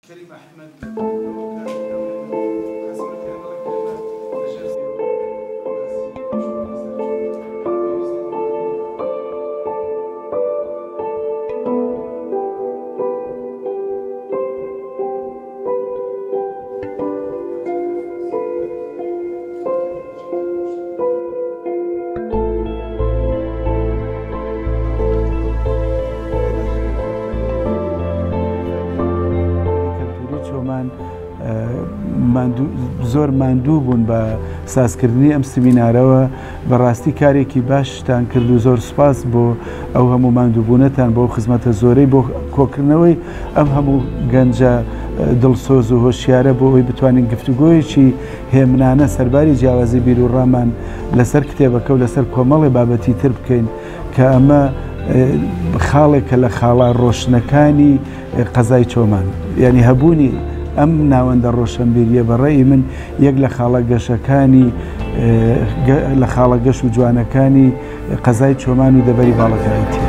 زۆر ماندوو بوون بە سازکردنی ئەم سمینارەوە بەڕاستی کارێکی باشتان کرد و زۆر سوپاس بۆ ئەو هەموو ماندووبوونەتان بۆ خزمەتە زۆرەی بۆ کۆکردنەوەی ئەم هەموو گەنجە دڵسۆز و هۆشیارە بۆ ئەوی بتوانین گفتوگۆیەکی هێمنانە سەرباری جیاوازی بیر و ڕامان لەسەر کتێبەکە و لەسەر کۆمەڵی بابەتی تر بکەین کە ئەمە خاڵێکە لە خاڵە ڕۆشنەکانی قەزای چۆمان یعنی هەبوونی ئەم ناوەندە ڕۆشنبیریە بەڕێی من یەک لە خاڵە گەشەکانی لە خاڵە گەش و جوانەکانی قەزای چۆمان و دەبەری باڵەکایەتی